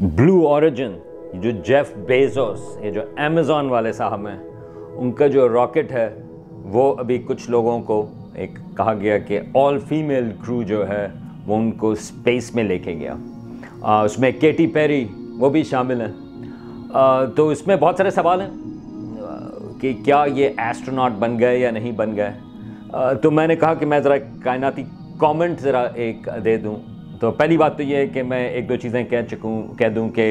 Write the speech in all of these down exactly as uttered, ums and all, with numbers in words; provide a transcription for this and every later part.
Blue Origin, जो Jeff Bezos, ये जो अमेज़ॉन वाले साहब हैं, उनका जो रॉकेट है वो अभी कुछ लोगों को एक कहा गया कि ऑल फीमेल क्रू जो है वो उनको स्पेस में लेके गया। आ, उसमें केटी पेरी वो भी शामिल हैं। आ, तो इसमें बहुत सारे सवाल हैं कि क्या ये एस्ट्रोनॉट बन गए या नहीं बन गए। तो मैंने कहा कि मैं ज़रा कायनाती कमेंट ज़रा एक दे दूं। तो पहली बात तो ये है कि मैं एक दो चीज़ें कह चुकूँ कह दूं कि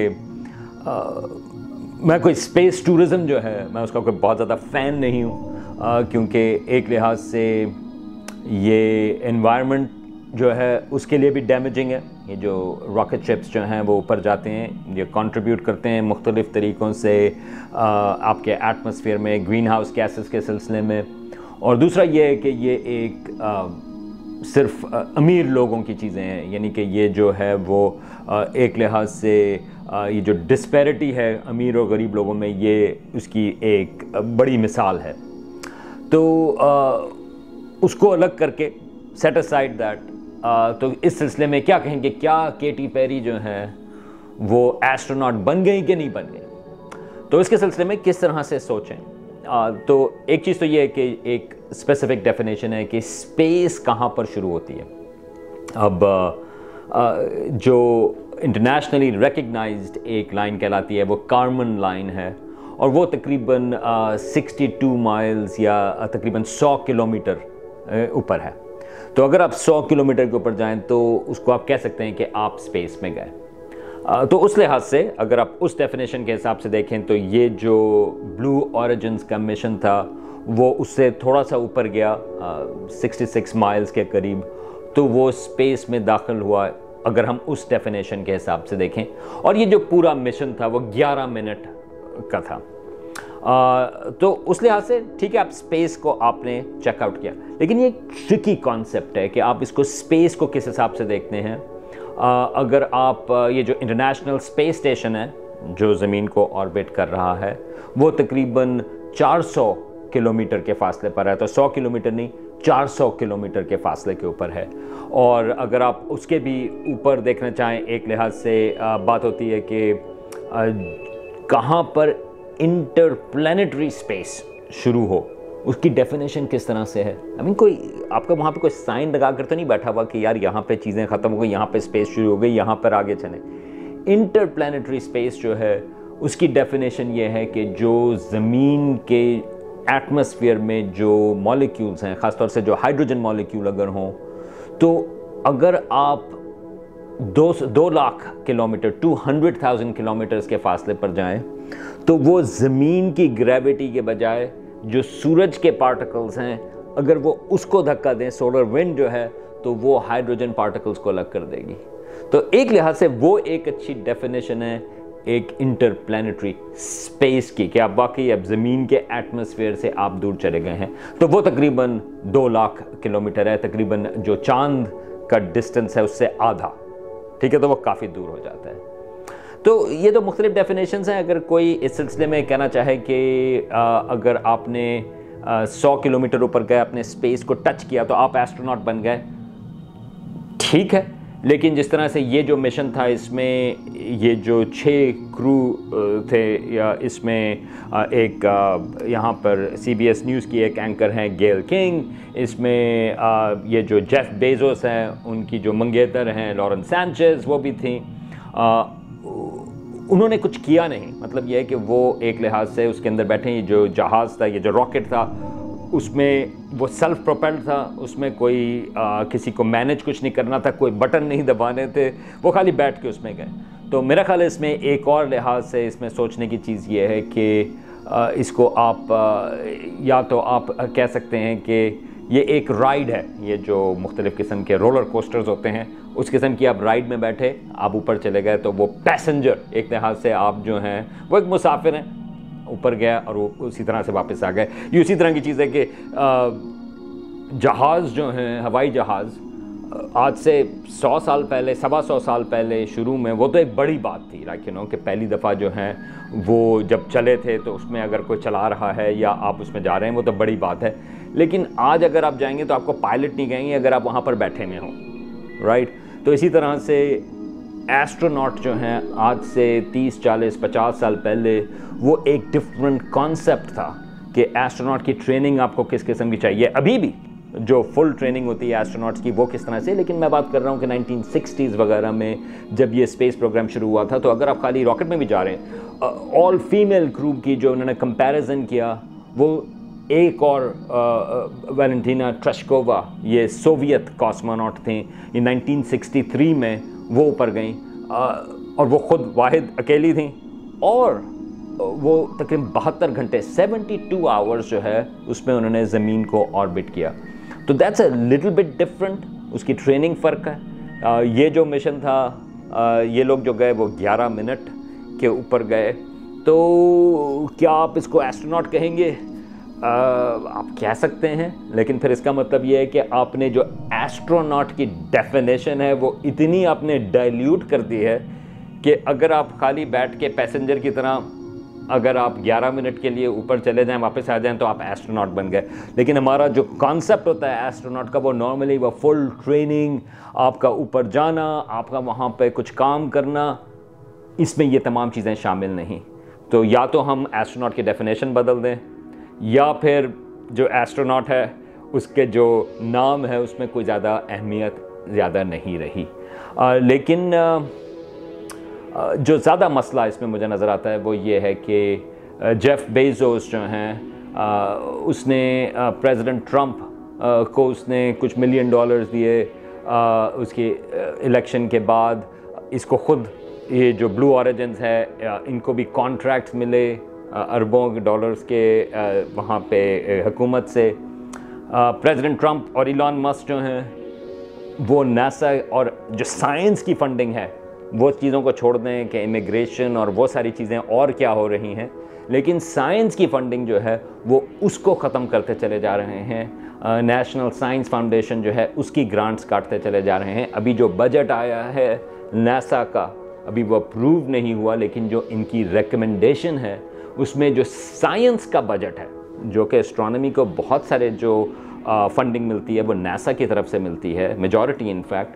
मैं कोई स्पेस टूरिज़म जो है मैं उसका कोई बहुत ज़्यादा फ़ैन नहीं हूँ, क्योंकि एक लिहाज से ये एनवायरनमेंट जो है उसके लिए भी डैमेजिंग है। ये जो रॉकेट शिप्स जो हैं वो ऊपर जाते हैं, ये कंट्रीब्यूट करते हैं मुख्तलिफ़ तरीक़ों से आ, आपके एटमॉस्फेयर में ग्रीन हाउस गैसेस के सिलसिले में। और दूसरा ये है कि ये एक आ, सिर्फ अमीर लोगों की चीज़ें हैं, यानी कि ये जो है वो एक लिहाज से ये जो डिस्पैरिटी है अमीर और गरीब लोगों में, ये उसकी एक बड़ी मिसाल है। तो उसको अलग करके सेट असाइड दैट, तो इस सिलसिले में क्या कहेंगे, क्या केटी पेरी जो है वो एस्ट्रोनॉट बन गई कि नहीं बन गई, तो इसके सिलसिले में किस तरह से सोचें। आ, तो एक चीज़ तो ये है कि एक स्पेसिफिक डेफिनेशन है कि स्पेस कहाँ पर शुरू होती है। अब आ, जो इंटरनेशनली रिकग्नाइज्ड एक लाइन कहलाती है वो कार्मन लाइन है, और वो तकरीबन सिक्सटी टू माइल्स या तकरीबन सौ किलोमीटर ऊपर है। तो अगर आप सौ किलोमीटर के ऊपर जाएं तो उसको आप कह सकते हैं कि आप स्पेस में गए। तो उस लिहाज से अगर आप उस डेफिनेशन के हिसाब से देखें तो ये जो ब्लू ओरिजिन्स का मिशन था वो उससे थोड़ा सा ऊपर गया, सिक्सटी सिक्स माइल्स के करीब, तो वो स्पेस में दाखिल हुआ अगर हम उस डेफिनेशन के हिसाब से देखें। और ये जो पूरा मिशन था वो ग्यारह मिनट का था। आ, तो उस लिहाज से ठीक है, आप स्पेस को आपने चेकआउट किया, लेकिन ये एक ट्रिकी कॉन्सेप्ट है कि आप इसको स्पेस को किस हिसाब से देखते हैं। आ, अगर आप ये जो इंटरनेशनल स्पेस स्टेशन है जो ज़मीन को ऑर्बिट कर रहा है वो तकरीबन चार सौ किलोमीटर के फासले पर है, तो सौ किलोमीटर नहीं चार सौ किलोमीटर के फासले के ऊपर है। और अगर आप उसके भी ऊपर देखना चाहें, एक लिहाज से आ, बात होती है कि कहाँ पर इंटरप्लैनेटरी स्पेस शुरू हो, उसकी डेफिनेशन किस तरह से है। आई मीन कोई आपका वहाँ पे कोई साइन लगा कर तो नहीं बैठा हुआ कि यार यहाँ पे चीज़ें ख़त्म हो गई, यहाँ पे स्पेस शुरू हो गई, यहाँ पर आगे चलें। इंटरप्लैनेटरी स्पेस जो है उसकी डेफिनेशन ये है कि जो ज़मीन के एटमॉस्फेयर में जो मॉलिक्यूल्स हैं, ख़ासतौर से जो हाइड्रोजन मॉलिक्यूल अगर हों, तो अगर आप दो दो lakh kilometre two hundred thousand kilometres के फासले पर जाएं तो वो ज़मीन की ग्रेविटी के बजाय जो सूरज के पार्टिकल्स हैं अगर वो उसको धक्का दें, सोलर विंड जो है, तो वो हाइड्रोजन पार्टिकल्स को अलग कर देगी। तो एक लिहाज से वो एक अच्छी डेफिनेशन है एक इंटरप्लैनेटरी स्पेस की, कि आप वाकई अब ज़मीन के एटमॉस्फेयर से आप दूर चले गए हैं। तो वो तकरीबन दो लाख किलोमीटर है, तकरीबन जो चांद का डिस्टेंस है उससे आधा, ठीक है, तो वो काफ़ी दूर हो जाता है। तो ये तो मुख्तलिफ डेफिनेशंस हैं। अगर कोई इस सिलसिले में कहना चाहे कि अगर आपने सौ किलोमीटर ऊपर गए, आपने स्पेस को टच किया तो आप एस्ट्रोनॉट बन गए, ठीक है। लेकिन जिस तरह से ये जो मिशन था इसमें ये जो छः क्रू थे, या इसमें एक यहाँ पर सी बी एस न्यूज़ की एक एंकर हैं गेल किंग, इसमें ये जो जेफ बेजोस हैं उनकी जो मंगेतर हैं लॉरेन सैंचेज वो भी थी। उन्होंने कुछ किया नहीं, मतलब यह है कि वो एक लिहाज से उसके अंदर बैठे, ये जो जहाज़ था, ये जो रॉकेट था, उसमें वो सेल्फ प्रोपेल्ड था, उसमें कोई आ, किसी को मैनेज कुछ नहीं करना था, कोई बटन नहीं दबाने थे, वो खाली बैठ के उसमें गए। तो मेरा ख्याल है इसमें एक और लिहाज से इसमें सोचने की चीज़ ये है कि आ, इसको आप आ, या तो आप कह सकते हैं कि ये एक राइड है, ये जो मुख्तलिफ़ किस्म के रोलर कोस्टर्स होते हैं उस किस्म की आप राइड में बैठे, आप ऊपर चले गए, तो वो पैसेंजर एक लिहाज से आप जो हैं वो एक मुसाफिर हैं, ऊपर गया और वो उसी तरह से वापस आ गए। ये उसी तरह की चीज़ है कि जहाज़ जो हैं, हवाई जहाज़, आज से सौ साल पहले, सवा सौ साल पहले शुरू में वो तो एक बड़ी बात थी, लाइक यू नो कि पहली दफ़ा जो हैं वो जब चले थे तो उसमें अगर कोई चला रहा है या आप उसमें जा रहे हैं वो तो बड़ी बात है। लेकिन आज अगर आप जाएंगे तो आपको पायलट नहीं कहेंगे अगर आप वहाँ पर बैठे में हों, राइट। तो इसी तरह से एस्ट्रोनॉट जो हैं आज से तीस चालीस पचास साल पहले वो एक डिफरेंट कॉन्सेप्ट था कि एस्ट्रोनॉट की ट्रेनिंग आपको किस किस्म की चाहिए। अभी भी जो फुल ट्रेनिंग होती है एस्ट्रोनॉट्स की वो किस तरह से, लेकिन मैं बात कर रहा हूँ कि नाइनटीन सिक्सटीज़ वगैरह में जब ये स्पेस प्रोग्राम शुरू हुआ था, तो अगर आप खाली रॉकेट में भी जा रहे हैं, ऑल फीमेल क्रू की जो उन्होंने कंपैरिजन किया, वो एक और वैलेंटीना ट्रेशकोवा, ये सोवियत कॉस्मोनॉट थी, ये नाइनटीन सिक्सटी थ्री में वो ऊपर गई और वो खुद वाहिद अकेली थी और वो तकरीबन बहत्तर घंटे सेवेंटी टू आवर्स जो है उसमें उन्होंने ज़मीन को ऑर्बिट किया। तो that's a little bit different, उसकी ट्रेनिंग फ़र्क है। आ, ये जो मिशन था, आ, ये लोग जो गए वो ग्यारह मिनट के ऊपर गए। तो क्या आप इसको एस्ट्रोनॉट कहेंगे? आ, आप कह सकते हैं, लेकिन फिर इसका मतलब ये है कि आपने जो एस्ट्रोनॉट की डेफिनेशन है वो इतनी आपने डाइल्यूट कर दी है कि अगर आप खाली बैठ के पैसेंजर की तरह अगर आप ग्यारह मिनट के लिए ऊपर चले जाएं वापस आ जाएं तो आप एस्ट्रोनॉट बन गए। लेकिन हमारा जो कॉन्सेप्ट होता है एस्ट्रोनॉट का, वो नॉर्मली वो फुल ट्रेनिंग, आपका ऊपर जाना, आपका वहाँ पे कुछ काम करना, इसमें ये तमाम चीज़ें शामिल नहीं। तो या तो हम एस्ट्रोनॉट की डेफिनेशन बदल दें या फिर जो एस्ट्रोनॉट है उसके जो नाम है उसमें कोई ज़्यादा अहमियत ज़्यादा नहीं रही। आ, लेकिन आ, जो ज़्यादा मसला इसमें मुझे नज़र आता है वो ये है कि जेफ बेजोस जो हैं, उसने प्रेसिडेंट ट्रंप को उसने कुछ मिलियन डॉलर्स दिए उसके इलेक्शन के बाद। इसको ख़ुद ये जो ब्लू ऑरिजिन्स है इनको भी कॉन्ट्रैक्ट्स मिले अरबों डॉलर्स के वहाँ पे हुकूमत से। प्रेसिडेंट ट्रंप और इलॉन मस्क जो हैं वो नासा और जो साइंस की फंडिंग है वो चीज़ों को छोड़ दें कि इमिग्रेशन और वो सारी चीज़ें और क्या हो रही हैं, लेकिन साइंस की फंडिंग जो है वो उसको ख़त्म करते चले जा रहे हैं। नेशनल साइंस फाउंडेशन जो है उसकी ग्रांट्स काटते चले जा रहे हैं। अभी जो बजट आया है नासा का अभी वो अप्रूव नहीं हुआ, लेकिन जो इनकी रिकमेंडेशन है उसमें जो साइंस का बजट है, जो कि एस्ट्रोनॉमी को बहुत सारे जो फंडिंग मिलती है वो नासा की तरफ से मिलती है, मेजॉरिटी इनफैक्ट,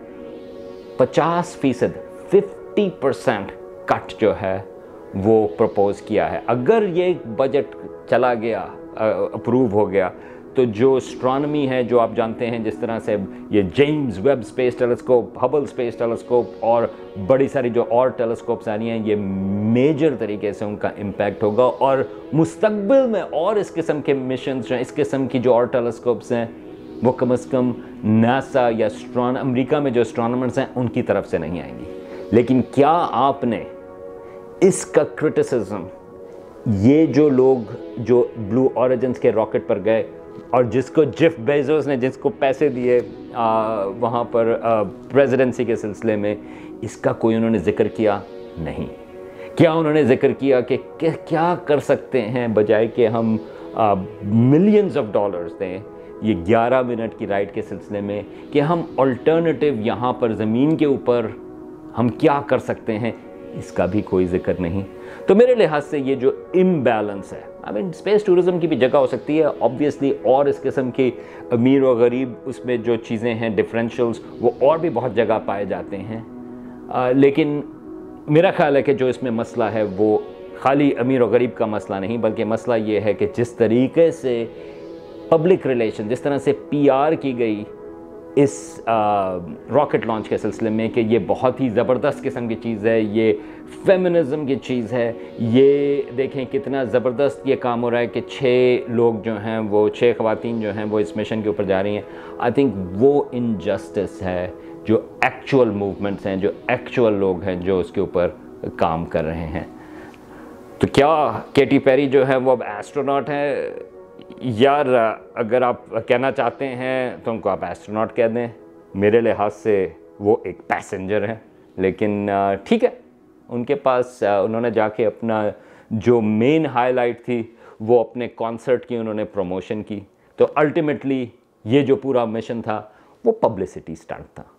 पचास फीसद फिफ्टी परसेंट कट जो है वो प्रपोज किया है। अगर ये बजट चला गया, अप्रूव हो गया, तो जो एस्ट्रोनॉमी है, जो आप जानते हैं जिस तरह से ये James Webb space telescope, Hubble space telescope और बड़ी सारी जो और टेलीस्कोप्स आ रही हैं, ये मेजर तरीके से उनका इम्पैक्ट होगा और मुस्तकबिल में और इस किस्म के मिशन जो इस किस्म की जो और टेलीस्कोप्स हैं वो कम अज़ कम नासा या एस्ट्रोन अमेरिका में जो एस्ट्रोनॉमर्स हैं उनकी तरफ से नहीं आएंगी। लेकिन क्या आपने इसका क्रिटिसिज्म, ये जो लोग जो ब्लू ऑरिजिन्स के रॉकेट पर गए और जिसको जेफ बेजोस ने जिसको पैसे दिए वहाँ पर प्रेसिडेंसी के सिलसिले में, इसका कोई उन्होंने जिक्र किया नहीं। क्या उन्होंने जिक्र किया कि क्या कर सकते हैं बजाय कि हम मिलियंस ऑफ डॉलर्स दें ये ग्यारह मिनट की राइड के सिलसिले में, कि हम अल्टरनेटिव यहाँ पर ज़मीन के ऊपर हम क्या कर सकते हैं, इसका भी कोई जिक्र नहीं। तो मेरे लिहाज से ये जो इम्बैलेंस है, आई मीन स्पेस टूरिज़म की भी जगह हो सकती है ऑब्वियसली, और इस किस्म की अमीर और गरीब उसमें जो चीज़ें हैं डिफरेंशियल्स वो और भी बहुत जगह पाए जाते हैं। आ, लेकिन मेरा ख्याल है कि जो इसमें मसला है वो खाली अमीर और गरीब का मसला नहीं, बल्कि मसला ये है कि जिस तरीके से पब्लिक रिलेशन, जिस तरह से पी आर की गई इस रॉकेट लॉन्च के सिलसिले में कि ये बहुत ही ज़बरदस्त किस्म की चीज़ है, ये फेमिनिज़म की चीज़ है, ये देखें कितना ज़बरदस्त ये काम हो रहा है कि छः लोग जो हैं वो छः ख़वातीन जो हैं वो इस मिशन के ऊपर जा रही हैं। आई थिंक वो इनजस्टिस है जो एक्चुअल मूवमेंट्स हैं, जो एक्चुअल लोग हैं जो उसके ऊपर काम कर रहे हैं। तो क्या केटी पेरी जो है वो अब एस्ट्रोनॉट है? यार अगर आप कहना चाहते हैं तो उनको आप एस्ट्रोनॉट कह दें, मेरे लिहाज से वो एक पैसेंजर है। लेकिन ठीक है, उनके पास उन्होंने जाके अपना जो मेन हाईलाइट थी वो अपने कॉन्सर्ट की उन्होंने प्रमोशन की। तो अल्टीमेटली ये जो पूरा मिशन था वो पब्लिसिटी स्टंट था।